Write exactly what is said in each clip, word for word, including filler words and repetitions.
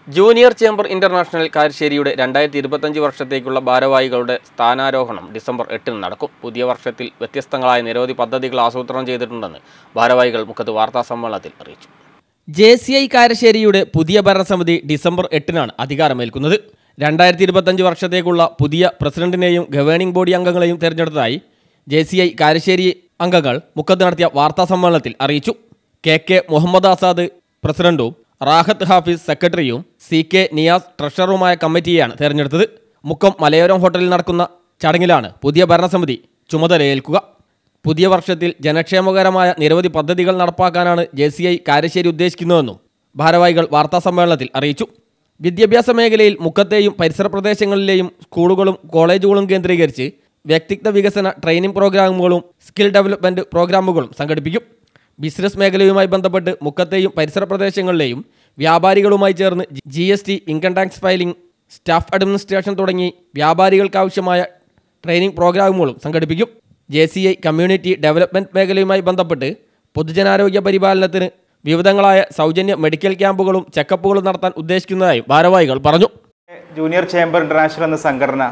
Junior chamber international കാരശ്ശേരിയുടെ രണ്ടായിരത്തി ഇരുപത്തഞ്ച് വർഷത്തേക്കുള്ള ഭാരവാഹികളുടെ സ്ഥാനാരോഹണം ഡിസംബർ എട്ടിന് നടക്കും. പുതിയ വർഷത്തിൽ വ്യത്യസ്തങ്ങളായ നിരവധി പദ്ധതികൾ ആസൂത്രണം ചെയ്തിട്ടുണ്ടെന്ന് ഭാരവാഹികൾ മുഖത്ത് വാർത്താസമ്മേളനത്തിൽ അറിയിച്ചു. ജെ സി ഐ കാരശ്ശേരിയുടെ പുതിയ ഭരണസമിതി ഡിസംബർ എട്ടിനാണ് അധികാരമേൽക്കുന്നത്. രണ്ടായിരത്തി ഇരുപത്തഞ്ച് വർഷത്തേക്കുള്ള പുതിയ പ്രസിഡന്റിനെയും ഗവേണിംഗ് ബോഡി അംഗങ്ങളെയും തെരഞ്ഞെടുത്തതായി ജെ സി ഐ കാരശ്ശേരി അംഗങ്ങൾ മുഖത്ത് നടത്തിയ വാർത്താസമ്മേളനത്തിൽ അറിയിച്ചു. കെ കെ മുഹമ്മദ് ആസാദ് പ്രസിഡന്റും റാഹത്ത് ഹാഫിസ് സെക്രട്ടറിയും സി കെ നിയാസ് ട്രഷററുമായ കമ്മിറ്റിയെയാണ് തെരഞ്ഞെടുത്തത്. മുക്കം മലയോരം ഹോട്ടലിൽ നടക്കുന്ന ചടങ്ങിലാണ് പുതിയ ഭരണസമിതി ചുമതലയേൽക്കുക. പുതിയ വർഷത്തിൽ ജനക്ഷേമകരമായ നിരവധി പദ്ധതികൾ നടപ്പാക്കാനാണ് ജെ സി ഐ കാരശ്ശേരി ഉദ്ദേശിക്കുന്നതെന്നും ഭാരവാഹികൾ വാർത്താസമ്മേളനത്തിൽ അറിയിച്ചു. വിദ്യാഭ്യാസ മേഖലയിൽ മുക്കത്തെയും പരിസര പ്രദേശങ്ങളിലെയും സ്കൂളുകളും കോളേജുകളും കേന്ദ്രീകരിച്ച് വ്യക്തിത്വ വികസന ട്രെയിനിംഗ് പ്രോഗ്രാമുകളും സ്കിൽ ഡെവലപ്മെൻറ്റ് പ്രോഗ്രാമുകളും സംഘടിപ്പിക്കും. ബിസിനസ് മേഖലയുമായി ബന്ധപ്പെട്ട് മുക്കത്തെയും പരിസര പ്രദേശങ്ങളിലെയും വ്യാപാരികളുമായി ചേർന്ന് G S T, income tax filing, staff administration തുടങ്ങി വ്യാപാരികൾക്കാവശ്യമായ ട്രെയിനിംഗ് പ്രോഗ്രാമുകളും സംഘടിപ്പിക്കും. J C I community development മേഖലയുമായി ബന്ധപ്പെട്ട് പൊതുജനാരോഗ്യ പരിപാലനത്തിന് വിവിധങ്ങളായ സൗജന്യ മെഡിക്കൽ ക്യാമ്പുകളും ചെക്കപ്പുകളും നടത്താൻ ഉദ്ദേശിക്കുന്നതായി ഭാരവാഹികൾ പറഞ്ഞു. ജൂനിയർ ചേംബർ ഇന്റർനാഷണൽ എന്ന സംഘടന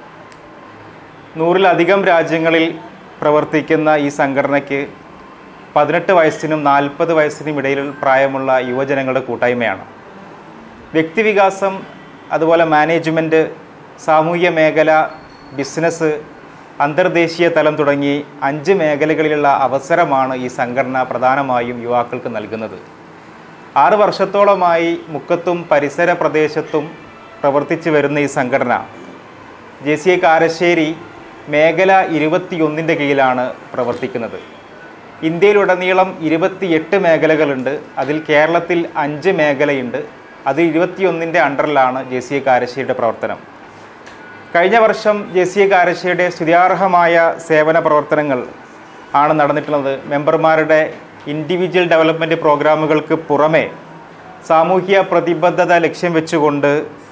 നൂറിലധികം രാജ്യങ്ങളിൽ പ്രവർത്തിക്കുന്ന ഈ സംഘടനയ്ക്ക് പതിനെട്ട് വയസ്സിനും നാൽപ്പത് വയസ്സിനും ഇടയിൽ പ്രായമുള്ള യുവജനങ്ങളുടെ കൂട്ടായ്മയാണ്. വ്യക്തിവികാസം, അതുപോലെ മാനേജ്മെൻറ്റ്, സാമൂഹ്യ മേഖല, ബിസിനസ്, അന്തർദേശീയ തലം തുടങ്ങി അഞ്ച് മേഖലകളിലുള്ള അവസരമാണ് ഈ സംഘടന പ്രധാനമായും യുവാക്കൾക്ക് നൽകുന്നത്. ആറ് വർഷത്തോളമായി മുക്കത്തും പരിസര പ്രദേശത്തും പ്രവർത്തിച്ചു വരുന്ന ഈ സംഘടന ജെ സി ഐ കാരശ്ശേരി മേഖല ഇരുപത്തിയൊന്നിൻ്റെ കീഴിലാണ് പ്രവർത്തിക്കുന്നത്. ഇന്ത്യയിലുടനീളം ഇരുപത്തിയെട്ട് മേഖലകളുണ്ട്. അതിൽ കേരളത്തിൽ അഞ്ച് മേഖലയുണ്ട്. അത് ഇരുപത്തിയൊന്നിൻ്റെ അണ്ടറിലാണ് ജെ സി ഐ കാരശ്ശേരിയുടെ പ്രവർത്തനം. കഴിഞ്ഞ വർഷം ജെ സി ഐ കാരശ്ശേരിയുടെ സ്തുത്യാർഹമായ സേവന പ്രവർത്തനങ്ങൾ ആണ് നടന്നിട്ടുള്ളത്. മെമ്പർമാരുടെ ഇൻഡിവിജ്വൽ ഡെവലപ്മെൻറ്റ് പ്രോഗ്രാമുകൾക്ക് പുറമെ സാമൂഹിക പ്രതിബദ്ധത ലക്ഷ്യം വെച്ചുകൊണ്ട്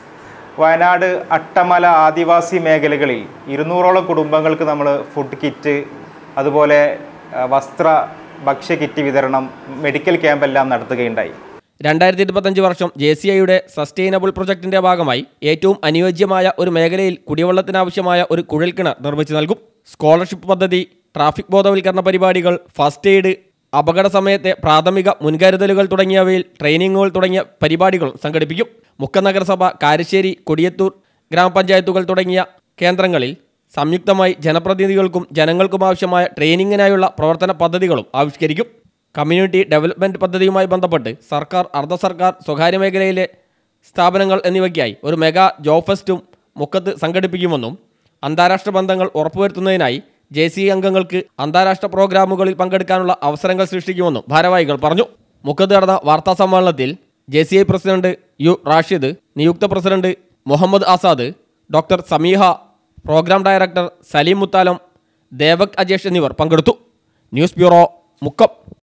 വയനാട് അട്ടമല ആദിവാസി മേഖലകളിൽ ഇരുന്നൂറോളം കുടുംബങ്ങൾക്ക് നമ്മൾ ഫുഡ് കിറ്റ്, അതുപോലെ വസ്ത്ര ഭക്ഷ്യ കിറ്റ് വിതരണം, മെഡിക്കൽ ക്യാമ്പെല്ലാം നടത്തുകയുണ്ടായി. രണ്ടായിരത്തി ഇരുപത്തഞ്ച് വർഷം ജെ സി ഐയുടെ സസ്റ്റൈനബിൾ പ്രൊജക്ടിന്റെ ഭാഗമായി ഏറ്റവും അനുയോജ്യമായ ഒരു മേഖലയിൽ കുടിവെള്ളത്തിനാവശ്യമായ ഒരു കുഴൽക്കിണർ നിർമ്മിച്ചു നൽകും. സ്കോളർഷിപ്പ് പദ്ധതി, ട്രാഫിക് ബോധവൽക്കരണ പരിപാടികൾ, ഫസ്റ്റ് എയ്ഡ്, അപകട സമയത്തെ പ്രാഥമിക മുൻകരുതലുകൾ തുടങ്ങിയവയിൽ ട്രെയിനിങ്ങുകൾ തുടങ്ങിയ പരിപാടികളും സംഘടിപ്പിക്കും. മുക്കം നഗരസഭ, കാരശ്ശേരി, കൊടിയത്തൂർ ഗ്രാമപഞ്ചായത്തുകൾ തുടങ്ങിയ കേന്ദ്രങ്ങളിൽ സംയുക്തമായി ജനപ്രതിനിധികൾക്കും ജനങ്ങൾക്കും ആവശ്യമായ ട്രെയിനിങ്ങിനായുള്ള പ്രവർത്തന പദ്ധതികളും ആവിഷ്കരിക്കും. കമ്മ്യൂണിറ്റി ഡെവലപ്മെൻറ്റ് പദ്ധതിയുമായി ബന്ധപ്പെട്ട് സർക്കാർ, അർദ്ധ സർക്കാർ, സ്വകാര്യ മേഖലയിലെ സ്ഥാപനങ്ങൾ എന്നിവയ്ക്കായി ഒരു മെഗാ ജോബ് ഫെസ്റ്റും മുക്കത്ത് സംഘടിപ്പിക്കുമെന്നും അന്താരാഷ്ട്ര ബന്ധങ്ങൾ ഉറപ്പുവരുത്തുന്നതിനായി ജെ സി അംഗങ്ങൾക്ക് അന്താരാഷ്ട്ര പ്രോഗ്രാമുകളിൽ പങ്കെടുക്കാനുള്ള അവസരങ്ങൾ സൃഷ്ടിക്കുമെന്നും ഭാരവാഹികൾ പറഞ്ഞു. മുക്കത്ത് നടന്ന വാർത്താ സമ്മേളനത്തിൽ J C I president U Rashid, നിയുക്ത president Muhammad Azad, doctor Sameeha, program director Saleem Muthalam, Devak Ajesh എന്നിവർ പങ്കെടുത്തു. News bureau, Mukkam.